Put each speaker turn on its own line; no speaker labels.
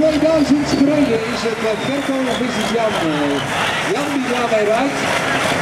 2000 gereden is het Verkoop of is het Jan? Jan die daarmee rijdt.